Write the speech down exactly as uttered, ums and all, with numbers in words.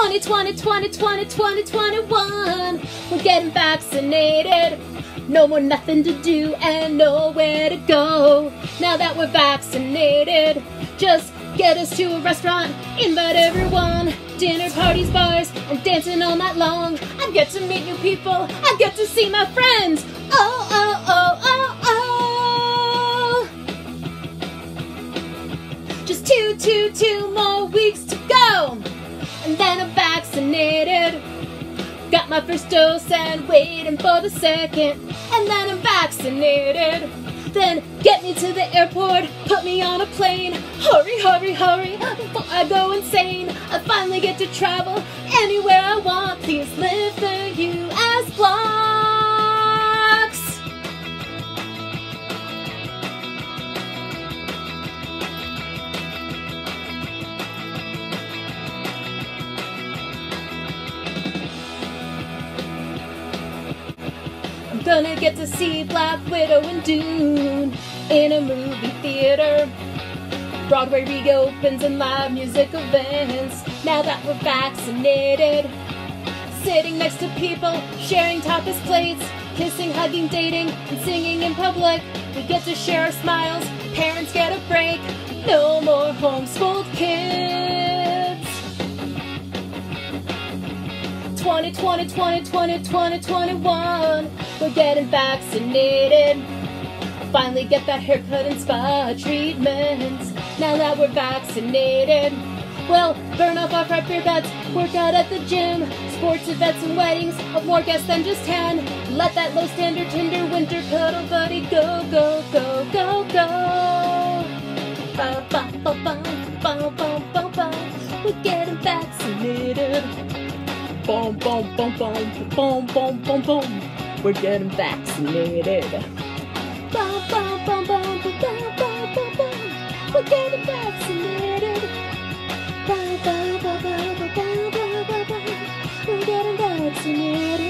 twenty twenty, twenty twenty, twenty twenty-one. We're getting vaccinated. No more nothing to do and nowhere to go. Now that we're vaccinated, just get us to a restaurant, invite everyone. Dinner parties, bars, and dancing all night long. I get to meet new people, I get to see my friends. Oh, oh, oh, oh, oh. Just two, two, two more weeks to go, and then I'm vaccinated. Got my first dose and waiting for the second, and then I'm vaccinated. Then get me to the airport, put me on a plane. Hurry, hurry, hurry, before I go insane. I finally get to travel anywhere I want. Please live the U S blocks. I'm gonna get to see Black Widow and Dune in a movie theater. Broadway reopens and live music events. Now that we're vaccinated, sitting next to people, sharing tapas plates, kissing, hugging, dating, and singing in public. We get to share our smiles, parents get a break. No more homeschooled kids. twenty twenty, twenty twenty, twenty twenty-one. We're getting vaccinated. Finally get that haircut and spa treatments. Now that we're vaccinated, well, burn off our fried beer bets, work out at the gym, sports events and weddings of more guests than just ten. Let that low standard Tinder winter cuddle buddy go, go, go, go, go. Ba, ba, ba, ba, ba, ba, ba, ba. We're getting vaccinated. Boom, boom, boom, boom, boom, boom, boom, boom. We're getting vaccinated. Boom, boom, boom, boom, boom, boom, boom, boom, boom. We're getting vaccinated. Boom, boom, boom, boom, boom, boom, boom, boom. We're getting vaccinated.